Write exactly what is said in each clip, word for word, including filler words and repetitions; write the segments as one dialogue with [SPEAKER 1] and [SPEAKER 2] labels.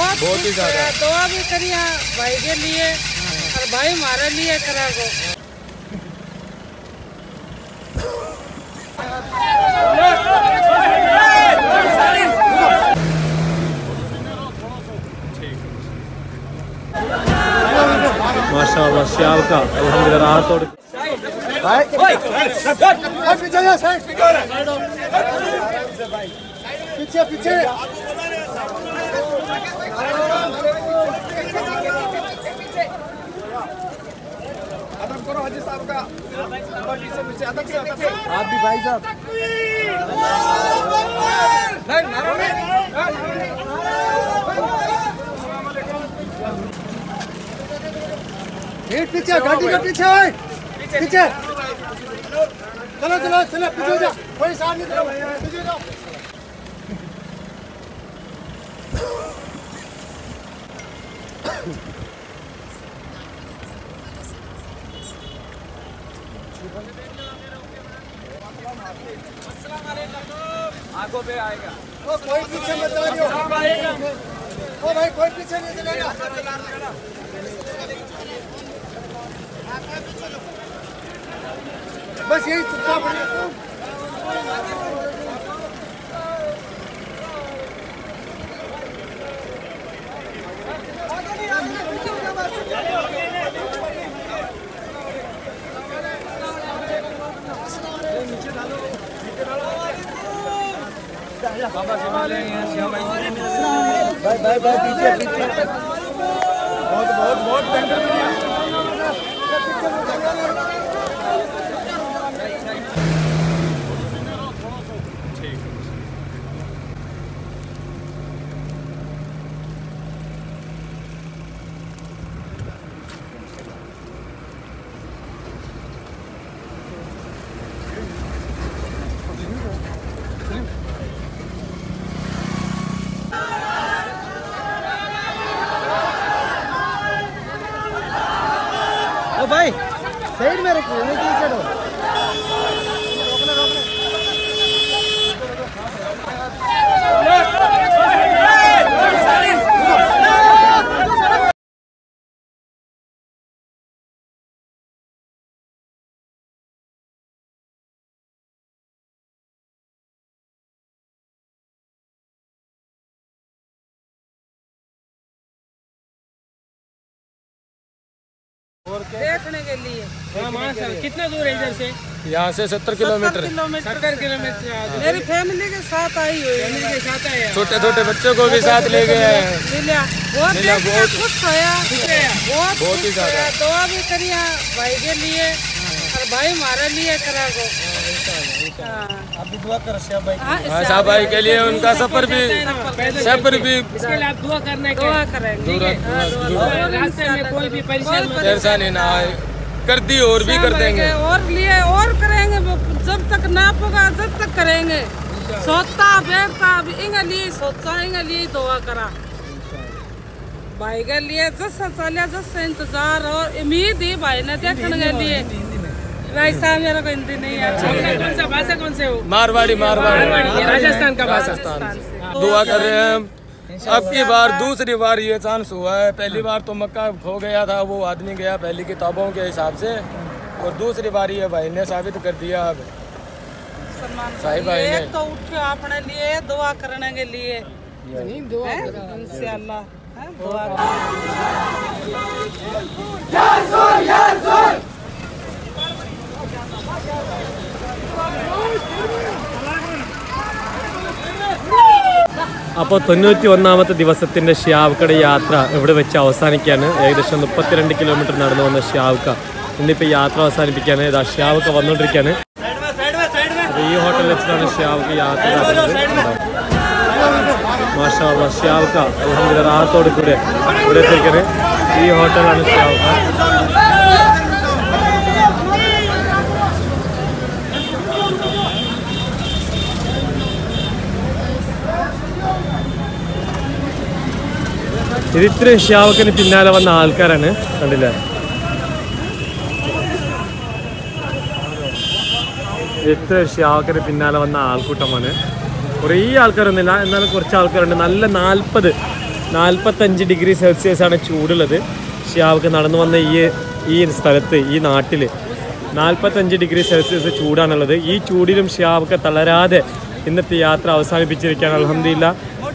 [SPEAKER 1] बहुत ही ज्यादा
[SPEAKER 2] दुआ भी करिए भाई के लिए और भाई हमारे लिए करा को।
[SPEAKER 3] माशाअल्लाह श्याम का अल्हम्दुलिल्लाह राहत और
[SPEAKER 4] पीछे पीछे अदब करो हाजी साहब का पीछे अदब से आप भी भाई साहब पीछे गाड़ी के पीछे पीछे चलो चलो चलो पीछे जाओ कोई साथ नहीं चलो पीछे जाओ
[SPEAKER 1] आगो पे आएगा
[SPEAKER 4] ओ कोई पीछे मत जाओ ओ भाई कोई पीछे नहीं चलेगा बस यही चुपचाप पड़े भाई भाई भाई पीछे पीछे बहुत बहुत बहुत भाई साइड में रखो नहीं की साइड हो
[SPEAKER 2] देखने के लिए।
[SPEAKER 3] कितना दूर है इधर से?
[SPEAKER 1] यहाँ से सत्तर किलोमीटर
[SPEAKER 2] सत्तर किलोमीटर मेरी फैमिली के साथ आई हुई है के साथ आए
[SPEAKER 1] छोटे छोटे बच्चों को भी साथ ले गए हैं।
[SPEAKER 2] मिला बहुत बहुत खुश होया बहुत
[SPEAKER 1] बहुत ही ज्यादा
[SPEAKER 2] दुआ भी करिए भाई के लिए और भाई हमारे लिए करा को।
[SPEAKER 4] आप भी दुआ करो साहब भाई
[SPEAKER 1] हाँ साहब भाई के लिए उनका सफर भी सफर भी
[SPEAKER 2] इसके लिए आप दुआ करने दुआ करेंगे रास्ते में कोई भी
[SPEAKER 1] परेशानी ना आए कर दी और भी कर देंगे
[SPEAKER 2] और लिए और करेंगे जब तक ना होगा जब तक करेंगे सोचता बैठता इंगे लिए सोचा इंगे लिए दुआ करा भाई के लिए जैसा चलिया जैसा इंतजार और उम्मीद ही भाई ने देखने के लिए। भाई साहब मेरा को हिंदी नहीं है कौन सा भाषा कौन से हो?
[SPEAKER 1] मारवाड़ी मारवाड़ी
[SPEAKER 2] राजस्थान का
[SPEAKER 1] राजस्थान दुआ कर रहे हैं हम। अब की बार दूसरी बार ये चांस हुआ है। पहली बार तो मक्का खो गया था वो आदमी गया पहली किताबों के हिसाब से और दूसरी बार ये भाई ने साबित कर दिया। अब साहिब भाई ने
[SPEAKER 2] तो उठो अपने लिए दुआ करने के लिए इंशाअल्लाह दुआ
[SPEAKER 3] അപ്പോൾ തൊണ്ണൂറ്റി ഒന്നാമത്തെ ദിവസത്തിൻ്റെ ഷ്യാവ്ക്കയുടെ യാത്ര ഇവിടെ വെച്ച് അവസാനിക്കുകയാണ്. ഏകദേശം മുപ്പത്തിരണ്ട് കിലോമീറ്റർ നടന്നു വന്ന ഷ്യാവ്ക്ക ഇന്നിപ്പോൾ യാത്ര അവസാനിപ്പിക്കുകയാണ്. ഇതാ ഷ്യാവ്ക്ക വന്നുകൊണ്ടിരിക്കുകയാണ്. അപ്പോൾ ഈ ഹോട്ടലിൽ വെച്ചിട്ടാണ് ഷ്യാവ്ക്ക യാത്ര നടത്തുന്നത്. മാഷാഅല്ലാഹ് ഷ്യാവ്ക്ക അൽഹംദുലില്ലാഹ് റാഹത്തോട് കൂടെ ഇവിടെ എത്തിയിരിക്കുകയാണ്. ഈ ഹോട്ടലാണ് ഷ്യാവ്ക്ക. ഇത് ഇത്രയും ഷ്യാവക്കിന് പിന്നാലെ വന്ന ആൾക്കാരാണ് കണ്ടില്ലേ. ഇത്ര ഷ്യാവക്കിന് പിന്നാലെ വന്ന ആൾക്കൂട്ടമാണ്. കുറേ ആൾക്കാരൊന്നുമില്ല എന്നാലും കുറച്ച് ആൾക്കാരുണ്ട്. നല്ല നാൽപ്പത് നാൽപ്പത്തഞ്ച് ഡിഗ്രി സെൽഷ്യസ് ആണ് ചൂടുള്ളത്. ഷിയാബ്ക്ക് നടന്നു വന്ന ഈ ഈ സ്ഥലത്ത് ഈ നാട്ടിൽ നാൽപ്പത്തഞ്ച് ഡിഗ്രി സെൽഷ്യസ് ചൂടാണുള്ളത്. ഈ ചൂടിലും ഷിയാബ്ക്ക് തളരാതെ ഇന്നത്തെ യാത്ര അവസാനിപ്പിച്ചിരിക്കുകയാണ്. അൽഹംദുലില്ലാ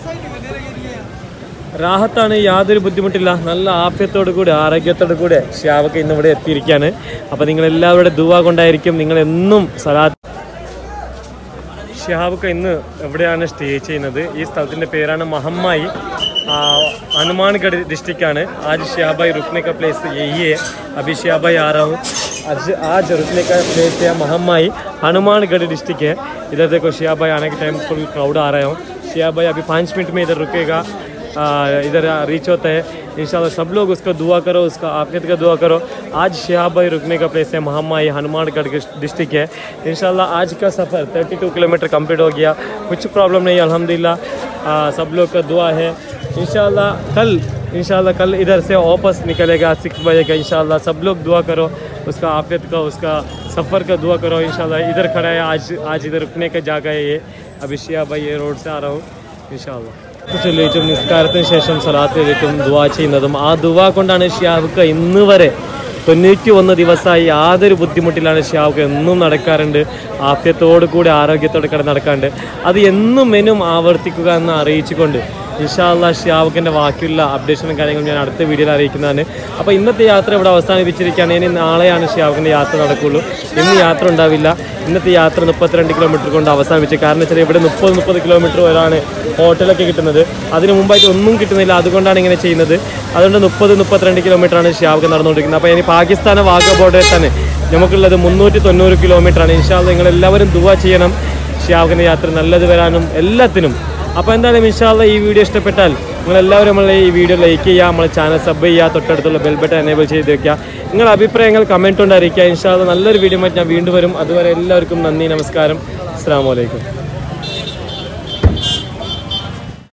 [SPEAKER 3] റാഹത്താണ്, യാതൊരു ബുദ്ധിമുട്ടില്ല. നല്ല ആഫ്യത്തോടു കൂടി ആരോഗ്യത്തോടു കൂടി ഷിയാബ്ക്ക് ഇന്നിവിടെ എത്തിയിരിക്കുകയാണ്. അപ്പോൾ നിങ്ങളെല്ലാവരുടെ ദുആ കൊണ്ടായിരിക്കും നിങ്ങളെന്നും സലാത്ത്. ഷിയാബ്ക്ക് ഇന്ന് എവിടെയാണ് സ്റ്റേ ചെയ്യുന്നത്? ഈ സ്ഥലത്തിൻ്റെ പേരാണ് മഹമ്മായി, हनुमानगढ़ डिस्ट्रिक्ट है. आज शियाब भाई रुकने का प्लेस यही है. अभी शियाब भाई आ रहा हूँ. आज आज रुकने का प्लेस है महम्माई, हनुमानगढ़ डिस्ट्रिक्ट है. इधर देखो शियाब भाई आने के टाइम फुल क्राउड आ रहे हो. शियाब भाई अभी पाँच मिनट में इधर रुकेगा, इधर रीच होता है इंशाल्लाह. सब लोग उसका दुआ करो, उसका आफियत का दुआ करो. आज शियाब भाई रुकने का प्लेस है महम्माई, हनुमानगढ़ डिस्ट्रिक्ट है. इंशाल्लाह आज का सफ़र बत्तीस किलोमीटर कंप्लीट हो गया. कुछ प्रॉब्लम नहीं अल्हम्दुलिल्लाह. सब लोग का दुआ है. इंशाल्लाह कल इंशाल्लाह कल इधर से वापस निकलेगा सिक्स बजे का. इंशाल्लाह सब लोग दुआ करो, उसका आफियत का, उसका सफ़र का दुआ करो. इंशाल्लाह इधर खड़ा है आज आज इधर रुकने का जगह है ये. अभी शियाब भाई ये रोड से आ रहा हूँ. इंशाल्लाह ചൊല്ലിയിട്ടും നിസ്കാരത്തിന് ശേഷം സലാത്ത് ചൊല്ലിയിട്ടും ദുആ ചെയ്യുന്നതും ആ ദുആ കൊണ്ടാണ് ഷിയാബ്ക്ക് ഇന്ന് വരെ തൊണ്ണൂറ്റി ഒന്ന് ദിവസമായി യാതൊരു ബുദ്ധിമുട്ടിലാണ് ഷിയാബ്ക്ക് എന്നും നടക്കാറുണ്ട്. ആഫ്യത്തോടു കൂടി ആരോഗ്യത്തോടെ കൂടെ നടക്കാറുണ്ട്. അത് എന്നും എന്നും ആവർത്തിക്കുക എന്ന് അറിയിച്ചുകൊണ്ട് ഇൻഷാല്ലാഹ് ഷിയാബ്ക്കിൻ്റെ ബാക്കിയുള്ള അപ്ഡേഷനും കാര്യങ്ങളും ഞാൻ അടുത്ത വീഡിയോയിൽ അറിയിക്കുന്നതാണ്. അപ്പോൾ ഇന്നത്തെ യാത്ര ഇവിടെ അവസാനിപ്പിച്ചിരിക്കുകയാണ്. ഇനി നാളെയാണ് ഷിയാബ്ക്കിൻ്റെ യാത്ര നടക്കുകയുള്ളൂ. ഇന്ന് യാത്ര ഉണ്ടാവില്ല. ഇന്നത്തെ യാത്ര മുപ്പത്തിരണ്ട് കിലോമീറ്റർ കൊണ്ട് അവസാനിപ്പിച്ചു. കാരണം വെച്ചാൽ ഇവിടെ മുപ്പത് മുപ്പത് കിലോമീറ്റർ വരെയാണ് ഹോട്ടലൊക്കെ കിട്ടുന്നത്. അതിന് മുമ്പായിട്ട് ഒന്നും കിട്ടുന്നില്ല. അതുകൊണ്ടാണ് ഇങ്ങനെ ചെയ്യുന്നത്. അതുകൊണ്ട് മുപ്പത് മുപ്പത്തിരണ്ട് കിലോമീറ്ററാണ് ഷിയാബ്ക്ക് നടന്നുകൊണ്ടിരിക്കുന്നത്. അപ്പോൾ ഇനി പാകിസ്ഥാൻ വാഗ ബോർഡറിൽ തന്നെ നമുക്കുള്ളത് മുന്നൂറ്റി തൊണ്ണൂറ് കിലോമീറ്ററാണ്. ഇൻഷാല്ലാഹ് നിങ്ങളെല്ലാവരും ദുആ ചെയ്യണം ഷിയാബ്ക്കിൻ്റെ യാത്ര നല്ലത് വരാനും എല്ലാത്തിനും. അപ്പോൾ എന്തായാലും ഇൻഷാല്ലാഹ് ഈ വീഡിയോ ഇഷ്ടപ്പെട്ടാൽ നിങ്ങളെല്ലാവരും നമ്മളെ ഈ വീഡിയോ ലൈക്ക് ചെയ്യുക, നമ്മളെ ചാനൽ സബ് ചെയ്യുക, തൊട്ടടുത്തുള്ള ബെൽ ബട്ടൺ എനേബിൾ ചെയ്ത് വെക്കുക. നിങ്ങളുടെ അഭിപ്രായങ്ങൾ കമൻറ്റ് കൊണ്ട് അറിയിക്കുക. ഇൻഷാല്ലാഹ് നല്ലൊരു വീഡിയോ ആയിട്ട് ഞാൻ വീണ്ടും വരും. അതുവരെ എല്ലാവർക്കും നന്ദി, നമസ്കാരം, അസ്സലാമു അലൈക്കും.